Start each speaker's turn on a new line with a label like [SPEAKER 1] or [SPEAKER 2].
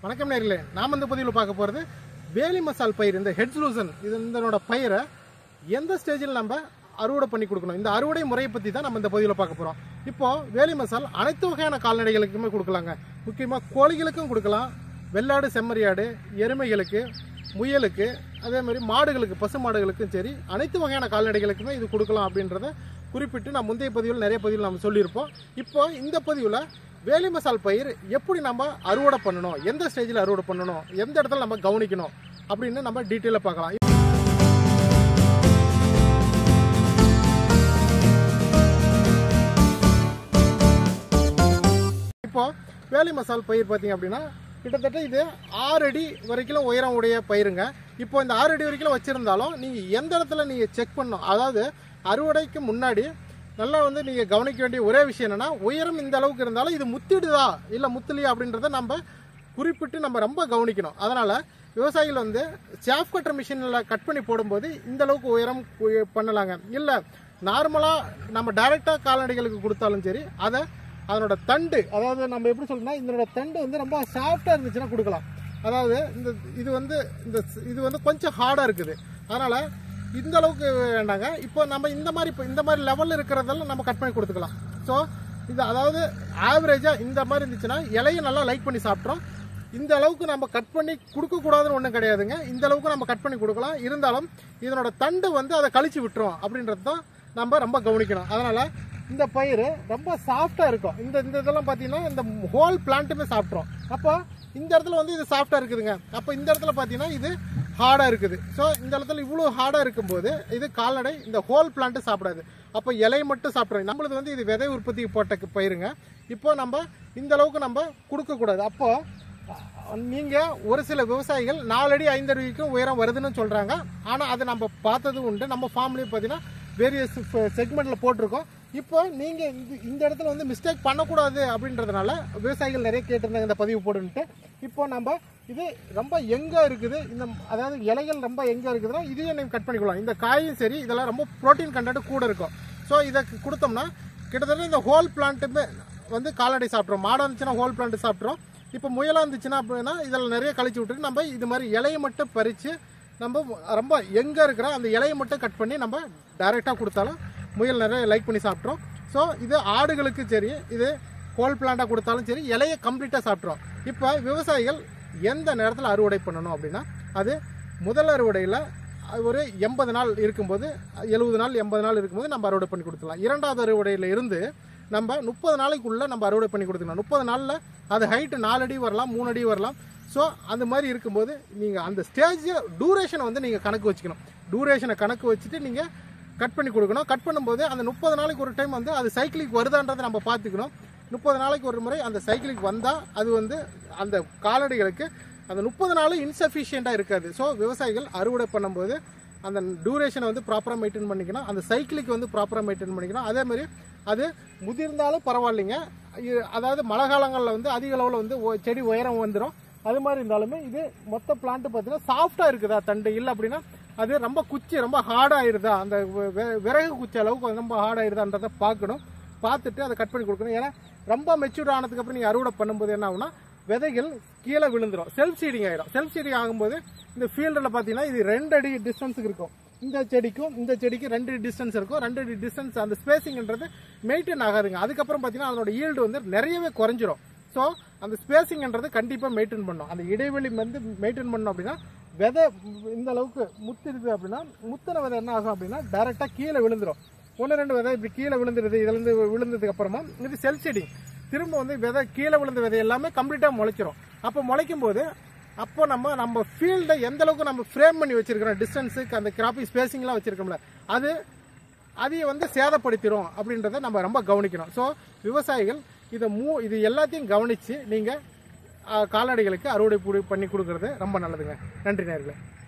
[SPEAKER 1] வணக்கம் நேயர்களே, நாம் இந்த பதிவில் பார்க்க போகிறது வேலி மசால் பயிர். இந்த ஹெட்ஸ் லூசன் இதனோட பயிரை எந்த ஸ்டேஜில் நம்ம அறுவடை பண்ணி கொடுக்கணும், இந்த அறுவடை முறையை பற்றி தான் நம்ம இந்த பதிவில் பார்க்க போகிறோம். இப்போது வேலி மசால் அனைத்து வகையான கால்நடைகளுக்குமே கொடுக்கலாங்க. முக்கியமாக கோழிகளுக்கும் கொடுக்கலாம், வெள்ளாடு செம்மறியாடு எருமைகளுக்கு முயலுக்கு அதே மாதிரி மாடுகளுக்கு பசு மாடுகளுக்கும் சரி அனைத்து வகையான கால்நடைகளுக்குமே இது கொடுக்கலாம் அப்படின்றத குறிப்பிட்டு நான் முந்தைய பதிவில் நிறைய பதிவில் நம்ம சொல்லியிருப்போம். இப்போ இந்த பதிவில் வேலி மசால் பயிர் எப்படி நம்ம அறுவடை பண்ணணும், எந்த ஸ்டேஜில் அறுவடை பண்ணணும், எந்த இடத்துல நம்ம கவனிக்கணும் அப்படின்னு நம்ம டீட்டெயிலாக பார்க்கலாம். இப்போ வேலி மசால் பயிர் பார்த்தீங்க அப்படின்னா கிட்டத்தட்ட இது 6 அடி வரைக்கும் உயரம் உடைய பயிருங்க. இப்போ இந்த 6 அடி வரைக்கும் வச்சுருந்தாலும் நீங்கள் எந்த இடத்துல நீங்கள் செக் பண்ணணும், அதாவது அறுவடைக்கு முன்னாடி நல்லா நீங்கள் கவனிக்க வேண்டிய ஒரே விஷயம் என்னென்னா, உயரம் இந்த அளவுக்கு இருந்தாலும் இது முத்திடுதா இல்லை முத்தலையா அப்படின்றத நம்ம குறிப்பிட்டு நம்ம ரொம்ப கவனிக்கணும். அதனால் விவசாயிகள் சாஃப் கட்டர் மிஷினில் கட் பண்ணி போடும்போது இந்த அளவுக்கு உயரம் பண்ணலாங்க. இல்லை நார்மலாக நம்ம டைரெக்டாக கால்நடைகளுக்கு கொடுத்தாலும் சரி அதனோட தண்டு, அதாவது நம்ம எப்படி சொல்லணும்னா இதனோட தண்டு ரொம்ப சாஃப்டாக இருந்துச்சுன்னா கொடுக்கலாம். அதாவது இது கொஞ்சம் ஹார்டாக இருக்குது, அதனால் இந்த அளவுக்கு வேண்டாங்க. இப்போ நம்ம இந்த மாதிரி லெவலில் இருக்கிறதெல்லாம் நம்ம கட் பண்ணி கொடுத்துக்கலாம். ஸோ இது அதாவது ஆவரேஜாக இந்த மாதிரி இருந்துச்சுன்னா இலையை நல்லா லைக் பண்ணி சாப்பிட்றோம். இந்த அளவுக்கு நம்ம கட் பண்ணி கொடுக்கக்கூடாதுன்னு ஒன்றும் கிடையாதுங்க. இந்த அளவுக்கு நம்ம கட் பண்ணி கொடுக்கலாம். இருந்தாலும் இதனோட தண்டு அதை கழிச்சு விட்டுரும் அப்படின்றது தான் நம்ம ரொம்ப கவனிக்கணும். அதனால் இந்த பயிர் ரொம்ப சாஃப்டாக இருக்கும். இந்த இதெல்லாம் பார்த்தீங்கன்னா இந்த ஹோல் பிளான்ட்டுமே சாப்பிட்றோம். அப்போ இந்த இடத்துல இது சாஃப்டாக இருக்குதுங்க. அப்போ இந்த இடத்துல பார்த்தீங்கன்னா இது ஹார்டாக இருக்குது. ஸோ இந்த இடத்துல இவ்வளோ ஹார்டாக இருக்கும்போது இது கால்நடை இந்த ஹோல் பிளான்ட்டு சாப்பிடாது. அப்போ இலையை மட்டும் சாப்பிட்றோம். நம்மளுக்கு இது விதை உற்பத்தி போட்ட பயிருங்க. இப்போ நம்ம இந்த அளவுக்கு நம்ம கொடுக்கக்கூடாது. அப்போது நீங்கள் ஒரு சில விவசாயிகள் 4 அடி 5 அடிக்கும் உயரம் வருதுன்னு சொல்கிறாங்க. ஆனால் அதை நம்ம பார்த்தது உண்டு. நம்ம ஃபார்ம்லேயும் பார்த்தீங்கன்னா வேரியஸ் செக்மெண்ட்டில் போட்டிருக்கோம். இப்போ நீங்கள் இந்த இடத்துல மிஸ்டேக் பண்ணக்கூடாது அப்படின்றதுனால விவசாயிகள் நிறைய கேட்டிருந்தாங்க இந்த பதிவு போடுன்ட்டு. இப்போ நம்ம இது ரொம்ப எங்கே இருக்குது, அதாவது இலைகள் ரொம்ப எங்கே இருக்குதுன்னா இதையும் நீங்கள் கட் பண்ணிக்கலாம். இந்த காயும் சரி இதெல்லாம் ரொம்ப ப்ரோட்டீன் கண்டென்ட் கூட இருக்கும். ஸோ இதை கொடுத்தோம்னா கிட்டத்தட்ட இந்த ஹோல் பிளான்ட்டுமே கால்நடை சாப்பிட்றோம். மாடாக இருந்துச்சுன்னா ஹோல் பிளான்ட்டு சாப்பிட்றோம். இப்போ முயலாக இருந்துச்சுன்னா அப்படின்னா இதில் நிறைய கழிச்சு விட்டுட்டு நம்ம இது மாதிரி இலையை மட்டும் பறித்து நம்ம ரொம்ப எங்கே இருக்கிற அந்த இலையை மட்டும் கட் பண்ணி நம்ம டைரெக்டாக கொடுத்தாலும் முயல் நிறைய லைக் பண்ணி சாப்பிட்றோம். ஸோ இது ஆடுகளுக்கு சரி, இது ஹோல் பிளான்ட்டாக கொடுத்தாலும் சரி இலையை கம்ப்ளீட்டாக சாப்பிட்றோம். இப்போ விவசாயிகள் எந்த நேரத்தில் அறுவடை பண்ணணும் அப்படின்னா, அது முதல் அறுவடையில் ஒரு 80 நாள் இருக்கும்போது 70 நாள் 80 நாள் இருக்கும்போது நம்ம அறுவடை பண்ணி கொடுத்துக்கலாம். இரண்டாவது அறுவடையில் இருந்து நம்ம 30 நாளைக்குள்ளே நம்ம அறுவடை பண்ணி கொடுத்துக்கலாம். 30 நாளில் அது ஹைட்டு 4 அடி வரலாம், 3 அடி வரலாம். ஸோ அந்த மாதிரி இருக்கும்போது நீங்கள் அந்த ஸ்டேஜ் டூரேஷனை நீங்கள் கணக்கு வச்சுக்கணும். டூரேஷனை கணக்கு வச்சுட்டு நீங்கள் கட் பண்ணி கொடுக்கணும். கட் பண்ணும்போது அந்த 30 நாளைக்கு ஒரு டைம் அது சைக்கிளுக்கு வருதான்றதை நம்ம பார்த்துக்கணும். 30 நாளைக்கு ஒரு முறை அந்த சைக்கிளுக்கு வந்தால் அது அந்த கால்நடைகளுக்கு அந்த 30 நாள் இன்சஃபிஷியண்ட்டாக இருக்காது. ஸோ விவசாயிகள் அறுவடை பண்ணும்போது அந்த டூரேஷனை ப்ராப்பராக மெயின்டைன் பண்ணிக்கணும். அந்த சைக்கிளுக்கு ப்ராப்பராக மெயின்டைன் பண்ணிக்கணும். அதேமாதிரி அது முதிர்ந்தாலும் பரவாயில்லைங்க. அதாவது மழை காலங்களில் அதிக அளவில் செடி உயரம் வந்துடும். அது மாதிரி இருந்தாலுமே இது மொத்த பிளான்ட்டு பார்த்தீங்கன்னா சாஃப்டாக இருக்குதா தண்டு, இல்லை அப்படின்னா அது ரொம்ப குச்சி ரொம்ப ஹார்டாகிடுதா, அந்த விறகு குச்சி அளவுக்கு ரொம்ப ஹார்டாகிடுதான்றதை பார்க்கணும். பார்த்துட்டு அதை கட் பண்ணி கொடுக்கணும். ஏன்னா ரொம்ப மெச்சூர் ஆனதுக்கப்புறம் நீங்கள் அறுவடை பண்ணும்போது என்ன ஆகுனா விதைகள் கீழே விழுந்துடும், செல்ஃப் சீடிங் ஆகிடும். செல்ஃப் சீடிங் ஆகும்போது இந்த ஃபீல்டில் பார்த்தீங்கன்னா இது 2 அடி டிஸ்டன்ஸுக்கு இருக்கும். இந்த செடிக்கும் 2 அடி டிஸ்டன்ஸ் இருக்கும். 2 அடி டிஸ்டன்ஸ் அந்த ஸ்பேசிங்ன்றது மெயின்டைன் ஆகாதுங்க. அதுக்கப்புறம் பார்த்தீங்கன்னா அதனோட ஈல்டு நிறையவே குறைஞ்சிரும். ஸோ அந்த ஸ்பேசிங்ன்றது கண்டிப்பாக மெயின்டைன் பண்ணணும். அந்த இடைவெளி மெயின்டைன் பண்ணணும். அப்படின்னா விதை இந்த அளவுக்கு முத்திடுது அப்படின்னா முத்தின விதை என்ன ஆகும் அப்படின்னா டைரெக்டாக கீழே விழுந்துடும். 1-2 விதை இப்படி கீழே விழுந்துடுது. இதுலேருந்து விழுந்ததுக்கு அப்புறமா இது செல்ஃப் சீடிங் திரும்ப விதை கீழே விழுந்த விதை எல்லாமே கம்ப்ளீட்டாக முளைச்சிரும். அப்போ முளைக்கும் போது அப்போ நம்ம ஃபீல்டை எந்த அளவுக்கு நம்ம ஃப்ரேம் பண்ணி வச்சிருக்கிறோம், டிஸ்டன்ஸுக்கு அந்த கிராப்பிங் ஸ்பேசிங்லாம் வச்சிருக்கோம்ல அதையை சேதப்படுத்திடும் அப்படின்றத நம்ம ரொம்ப கவனிக்கணும். ஸோ விவசாயிகள் இது எல்லாத்தையும் கவனித்து நீங்கள் கால்நடைகளுக்கு அறுவடை பண்ணி கொடுக்கறது ரொம்ப நல்லதுங்க. நன்றி நேயர்களே.